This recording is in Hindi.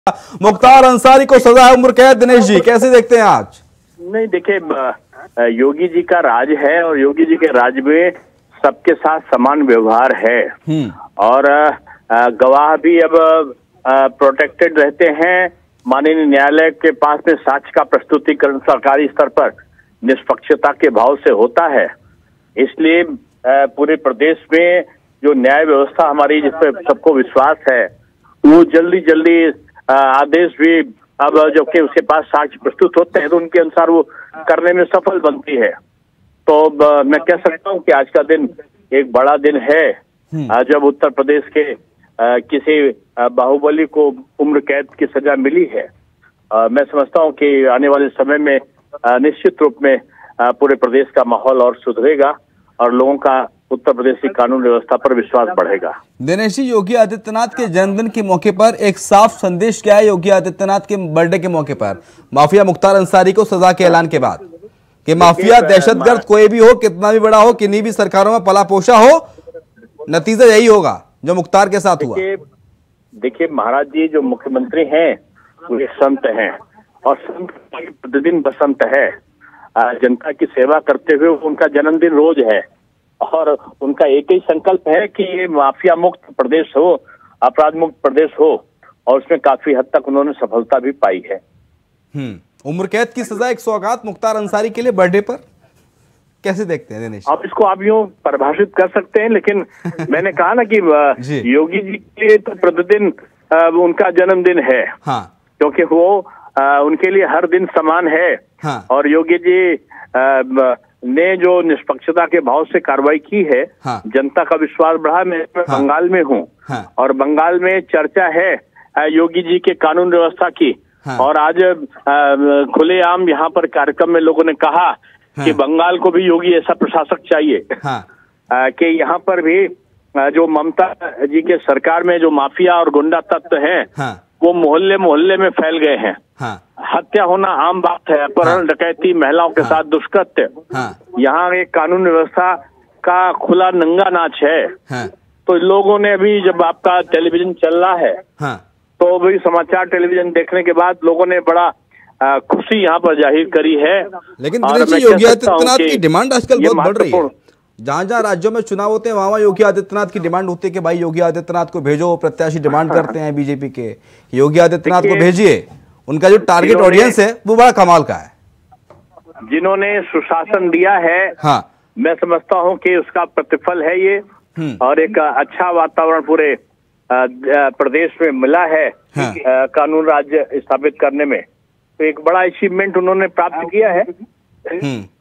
मुख्तार अंसारी को सजा है उम्र कैद। दिनेश जी कैसे देखते हैं आज? नहीं देखिए, योगी जी का राज है और योगी जी के राज में सबके साथ समान व्यवहार है और गवाह भी अब प्रोटेक्टेड रहते हैं। माननीय न्यायालय के पास में साक्ष्य का प्रस्तुतिकरण सरकारी स्तर पर निष्पक्षता के भाव से होता है। इसलिए पूरे प्रदेश में जो न्याय व्यवस्था हमारी जिस पर सबको विश्वास है वो जल्दी आदेश भी अब जबकि उसके पास साक्ष्य प्रस्तुत होते हैं तो उनके अनुसार वो करने में सफल बनती है। तो मैं कह सकता हूँ कि आज का दिन एक बड़ा दिन है जब उत्तर प्रदेश के किसी बाहुबली को उम्र कैद की सजा मिली है। मैं समझता हूँ कि आने वाले समय में निश्चित रूप में पूरे प्रदेश का माहौल और सुधरेगा और लोगों का उत्तर प्रदेश की कानून व्यवस्था पर विश्वास बढ़ेगा। दिनेश जी, योगी आदित्यनाथ के जन्मदिन के मौके पर एक साफ संदेश क्या है योगी आदित्यनाथ के बर्थडे के मौके पर माफिया मुख्तार अंसारी को सजा के ऐलान के बाद कि माफिया दहशतगर्द कोई भी हो, कितना भी बड़ा हो, किन्हीं भी सरकारों में पला पोषा हो, नतीजा यही होगा जो मुख्तार के साथ हुआ। देखिए महाराज जी, जो मुख्यमंत्री हैं वो एक संत हैं और संत प्रतिदिन बसंत है। जनता की सेवा करते हुए उनका जन्मदिन रोज है और उनका एक ही संकल्प है कि ये माफिया मुक्त प्रदेश हो, अपराध मुक्त प्रदेश हो और उसमें काफी हद तक उन्होंने सफलता भी पाई है। उम्र कैद की सजा एक सौगात मुख्तार अंसारी के लिए बर्थडे पर कैसे देखते हैं दिनेश? आप इसको आप यूं परिभाषित कर सकते हैं, लेकिन मैंने कहा ना कि योगी जी के लिए तो प्रतिदिन उनका जन्मदिन है। हाँ। क्योंकि वो उनके लिए हर दिन समान है। हाँ। और योगी जी ने जो निष्पक्षता के भाव से कार्रवाई की है, हाँ। जनता का विश्वास बढ़ा। मैं हाँ। बंगाल में हूँ, हाँ। और बंगाल में चर्चा है योगी जी के कानून व्यवस्था की। हाँ। और आज खुलेआम यहाँ पर कार्यक्रम में लोगों ने कहा हाँ। कि बंगाल को भी योगी ऐसा प्रशासक चाहिए। हाँ। कि यहाँ पर भी जो ममता जी के सरकार में जो माफिया और गुंडा तत्व हैं, हाँ। वो मोहल्ले मोहल्ले में फैल गए हैं। हाँ। हत्या होना आम बात है, अपहरण, हाँ। डकैती, महिलाओं के साथ दुष्कृत्य, हाँ। यहाँ एक कानून व्यवस्था का खुला नंगा नाच है। हाँ। तो लोगों ने अभी जब आपका टेलीविजन चल रहा है, हाँ। तो भी समाचार टेलीविजन देखने के बाद लोगों ने बड़ा खुशी यहाँ पर जाहिर करी है। लेकिन योगी आदित्यनाथ की डिमांड आजकल बहुत बढ़ रही है। जहां राज्यों में चुनाव होते हैं वहां योगी आदित्यनाथ की डिमांड होती है कि भाई योगी आदित्यनाथ को भेजो। प्रत्याशी डिमांड करते हैं बीजेपी के, योगी आदित्यनाथ को भेजिए। उनका जो टारगेट ऑडियंस है वो बड़ा कमाल का है। जिन्होंने सुशासन दिया है, हाँ। मैं समझता हूं कि उसका प्रतिफल है ये। और एक अच्छा वातावरण पूरे प्रदेश में मिला है। हाँ। कानून राज्य स्थापित करने में तो एक बड़ा अचीवमेंट उन्होंने प्राप्त किया है।